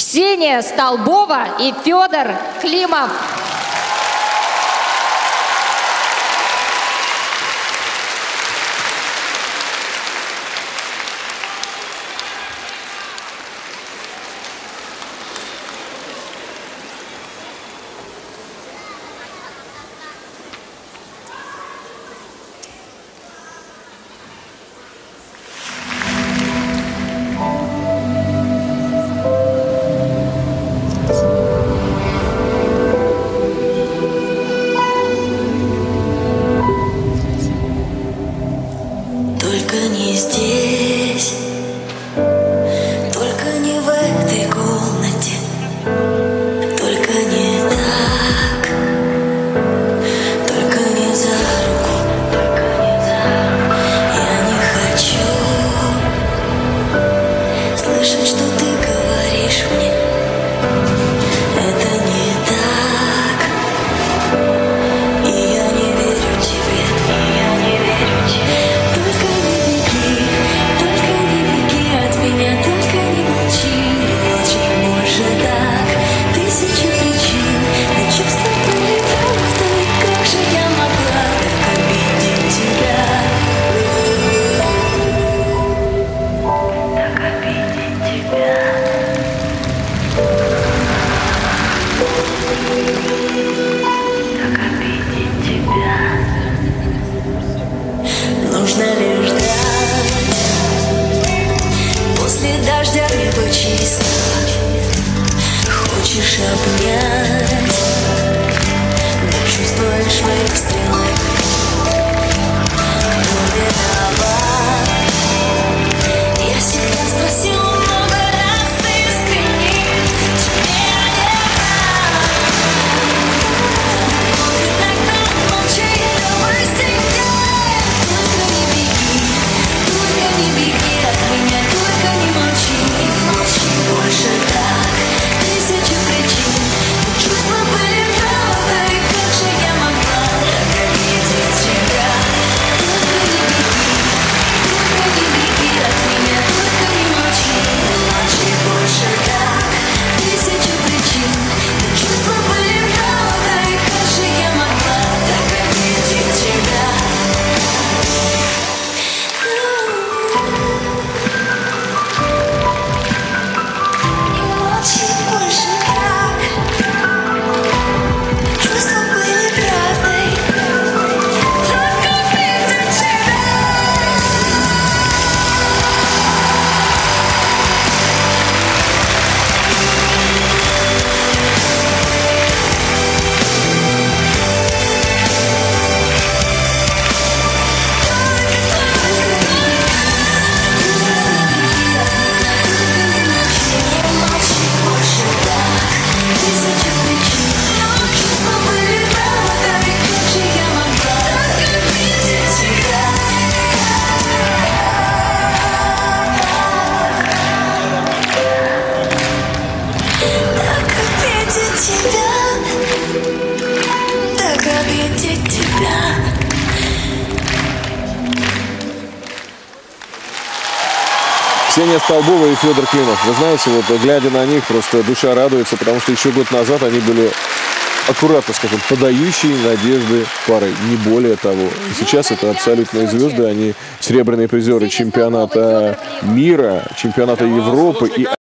Ксения Столбова и Федор Климов. Только не здесь, только не в этой комнате, только не так, только не за руку. Я не хочу слышать, что ты говоришь мне. Это не так, и я не верю тебе. Только не беги от меня, только не молчи больше так. Тысячи причин, но чувства были правда, и как же я могла так обидеть тебя? Так обидеть тебя. Так обидеть тебя. Нужно лишь ждать. После дождя небо чисто. Хочешь обнять, но чувствуешь выстрелы. Кто виноват? Я себя спросила много раз искренне. Тебе я не прав. Иногда молчи, давай стихай. Только не беги от меня, только не молчи больше так. Тысячи причин, но чувства были правдой, и как же я могла так обидеть тебя? Только не беги от меня, только не молчи больше так. Тысячи причин, но чувства были правдой, и как же я могла так обидеть тебя? Не молчи больше так. Чувства были правдой. Так обидеть тебя. Так обидеть тебя. Ксения Столбова и Федор Климов. Вы знаете, вот глядя на них, просто душа радуется, потому что еще год назад они были, аккуратно скажем, подающие надежды парой, не более того. И сейчас это абсолютные звезды, они серебряные призеры чемпионата мира, чемпионата Европы и